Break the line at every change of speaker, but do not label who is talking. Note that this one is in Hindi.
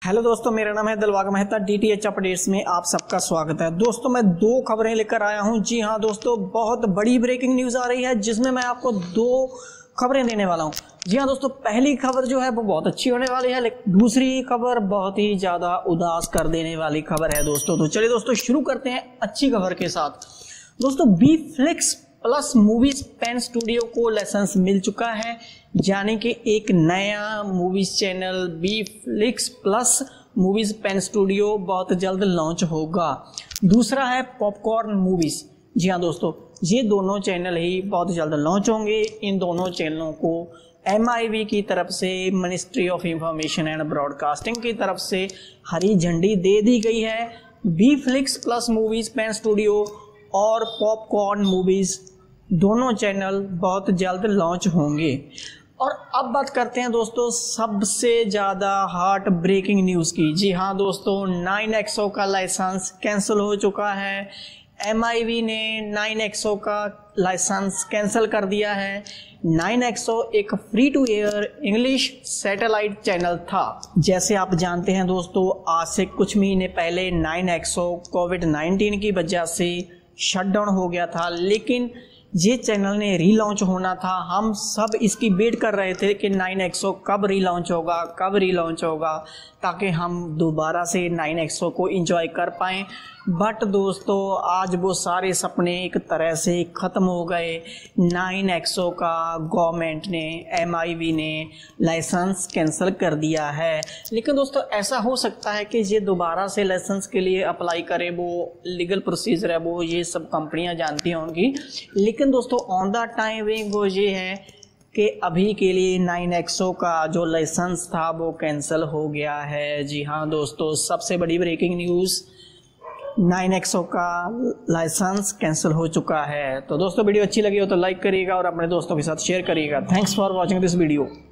हेलो दोस्तों, मेरा नाम है दिलबाग मेहता। डीटीएच अपडेट्स में आप सबका स्वागत है। दोस्तों मैं दो खबरें लेकर आया हूं। जी हां दोस्तों, बहुत बड़ी ब्रेकिंग न्यूज आ रही है जिसमें मैं आपको दो खबरें देने वाला हूं। जी हां दोस्तों, पहली खबर जो है वो बहुत अच्छी होने वाली है, लेकिन दूसरी खबर बहुत ही ज्यादा उदास कर देने वाली खबर है दोस्तों। तो चलिए दोस्तों शुरू करते हैं अच्छी खबर के साथ। दोस्तों B flix plus movies pen studio को लाइसेंस मिल चुका है, यानी कि एक नया movies channel B flix plus movies pen studio बहुत जल्द लॉन्च होगा। दूसरा है पॉपकॉर्न मूवीज। जी हाँ दोस्तों, ये दोनों चैनल ही बहुत जल्द लॉन्च होंगे। इन दोनों चैनलों को MIB की तरफ से, ministry of information and broadcasting की तरफ से हरी झंडी दे दी गई है। B flix plus movies pen studio और पॉपकॉर्न मूवीज दोनों चैनल बहुत जल्द लॉन्च होंगे। और अब बात करते हैं दोस्तों सबसे ज़्यादा हार्ट ब्रेकिंग न्यूज़ की। जी हाँ दोस्तों, 9XO का लाइसेंस कैंसिल हो चुका है। MIB ने 9XO का लाइसेंस कैंसिल कर दिया है। 9XO एक free to air English satellite channel था। जैसे आप जानते हैं दोस्तों, आज से कुछ महीने पहले 9XO कोविड-19 की वजह से शट डाउन हो गया था, लेकिन ये चैनल ने रीलॉन्च होना था। हम सब इसकी वेट कर रहे थे कि 9XO कब रीलॉन्च होगा, ताकि हम दोबारा से 9XO को एंजॉय कर पाएँ। बट दोस्तों आज वो सारे सपने एक तरह से ख़त्म हो गए। 9XO का गवर्नमेंट ने, MIB ने लाइसेंस कैंसिल कर दिया है। लेकिन दोस्तों ऐसा हो सकता है कि ये दोबारा से लाइसेंस के लिए अप्लाई करें, वो लीगल प्रोसीजर है, वो ये सब कंपनियां जानती होंगी। लेकिन दोस्तों ऑन द टाइमिंग वो ये है कि अभी के लिए 9XO का जो लाइसेंस था वो कैंसिल हो गया है। जी हाँ दोस्तों, सबसे बड़ी ब्रेकिंग न्यूज़, 9XO का लाइसेंस कैंसिल हो चुका है। तो दोस्तों वीडियो अच्छी लगी हो तो लाइक करिएगा और अपने दोस्तों के साथ शेयर करिएगा। Thanks for watching this video.